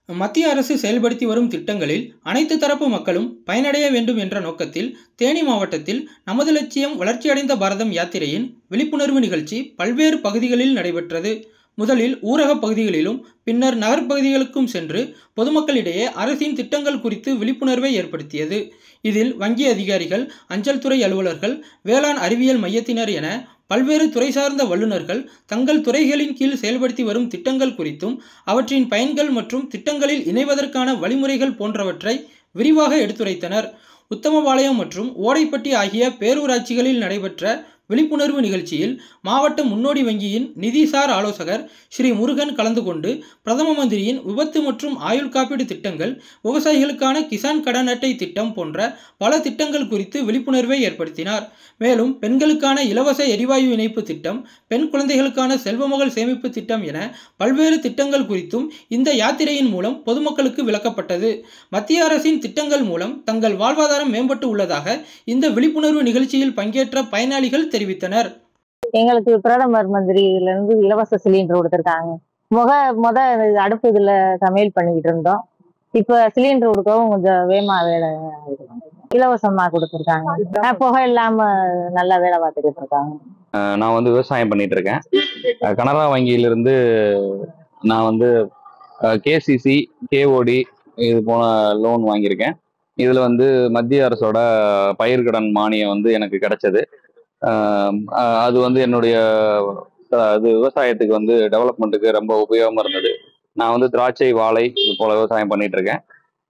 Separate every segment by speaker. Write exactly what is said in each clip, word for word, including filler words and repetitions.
Speaker 1: மத்திய அரசு செயல்படுத்தி வரும் திட்டங்களில் அனைத்து தரப்பு மக்களும் பயனடைய வேண்டும் என்ற நோக்கத்தில் தேனி மாவட்டத்தில் நமது லட்சியம் வளர்ச்சியடைந்த பாரதம் யாத்திரையின் விழிப்புணர்வு நிகழ்ச்சி பல்வேறு பகுதிகளில் நடைபெற்றது. முதலில் ஊரக பகுதிகளிலும் பின்னர் நகர்ப்பகுதிகளுக்கும் சென்று பொதுமக்களிடையே அரசின் திட்டங்கள் குறித்து விழிப்புணர்வை ஏற்படுத்தியது. இதில் வங்கி அதிகாரிகள், அஞ்சல் துறை அலுவலர்கள், வேளாண் அறிவியல் மையத்தினர் என பல்வேறு துறை சார்ந்த வல்லுநர்கள் தங்கள் துறைகளின் கீழ் செயல்படுத்தி வரும் திட்டங்கள் குறித்தும் அவற்றின் பயன்கள் மற்றும் திட்டங்களில் இணைவதற்கான வழிமுறைகள் போன்றவற்றை விரிவாக எடுத்துரைத்தனர். உத்தமபாளையம் மற்றும் ஓடைப்பட்டி ஆகிய பேரூராட்சிகளில் நடைபெற்ற விழிப்புணர்வு நிகழ்ச்சியில் மாவட்ட முன்னோடி வங்கியின் நிதிசார் ஆலோசகர் ஸ்ரீ முருகன் கலந்து கொண்டு பிரதம மந்திரியின் விபத்து மற்றும் ஆயுள் காப்பீடு திட்டங்கள், விவசாயிகளுக்கான கிசான் கடன் அட்டை திட்டம் போன்ற பல திட்டங்கள் குறித்து விழிப்புணர்வை ஏற்படுத்தினார். மேலும் பெண்களுக்கான இலவச எரிவாயு இணைப்பு திட்டம், பெண் குழந்தைகளுக்கான செல்வமகள் சேமிப்பு திட்டம் என பல்வேறு திட்டங்கள் குறித்தும் இந்த யாத்திரையின் மூலம் பொதுமக்களுக்கு விளக்கப்பட்டது. மத்திய அரசின் திட்டங்கள் மூலம் தங்கள் வாழ்வாதாரம் மேம்பட்டு உள்ளதாக இந்த விழிப்புணர்வு நிகழ்ச்சியில் பங்கேற்ற பயனாளிகள் தெரிவித்தனர்.
Speaker 2: எங்களுக்கு பிரதமர் மந்திரியில இருந்து இலவச சிலிண்டர் கொடுத்திருக்காங்க. முக முத அடுப்பு இதுல சமையல் பண்ணிக்கிட்டு இருந்தோம். இப்ப சிலிண்டர் கொடுக்கவும் கொஞ்சம் வேமா வேலை இலவசமா கொடுத்துருக்காங்க. புகை இல்லாம நல்லா வேலை பார்த்துக்கிட்டு இருக்காங்க.
Speaker 3: நான் வந்து விவசாயம் பண்ணிட்டு இருக்கேன். கனரா வங்கியிலிருந்து நான் வந்து கேசிசி, கேஓடி இது போன லோன் வாங்கியிருக்கேன். இதுல வந்து மத்திய அரசோட பயிர்க்கடன் மானியம் வந்து எனக்கு கிடைச்சது. அது வந்து என்னுடைய அது விவசாயத்துக்கு வந்து டெவலப்மெண்ட்டுக்கு ரொம்ப உபயோகமாக இருந்தது. நான் வந்து திராட்சை, வாழை இது போல விவசாயம் பண்ணிட்டு இருக்கேன்.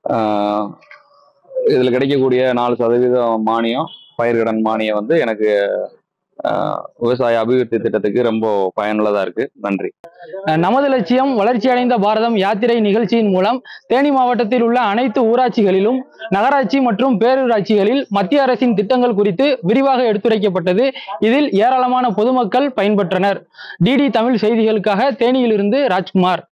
Speaker 3: இதில் கிடைக்கக்கூடிய நாலு சதவீதம் மானியம், பயிர்க்கடன் மானியம் வந்து எனக்கு விவசாய அபிவிருத்தி திட்டத்துக்கு ரொம்ப பயனுள்ளதாக இருக்கு. நன்றி.
Speaker 4: நமது லட்சியம் வளர்ச்சியடைந்த பாரதம் யாத்திரை நிகழ்ச்சியின் மூலம் தேனி மாவட்டத்தில் உள்ள அனைத்து ஊராட்சிகளிலும் நகராட்சி மற்றும் பேரூராட்சிகளில் மத்திய அரசின் திட்டங்கள் குறித்து விரிவாக எடுத்துரைக்கப்பட்டது. இதில் ஏராளமான பொதுமக்கள் பயன்பெற்றனர். டிடி தமிழ் செய்திகளுக்காக தேனியிலிருந்து ராஜ்குமார்.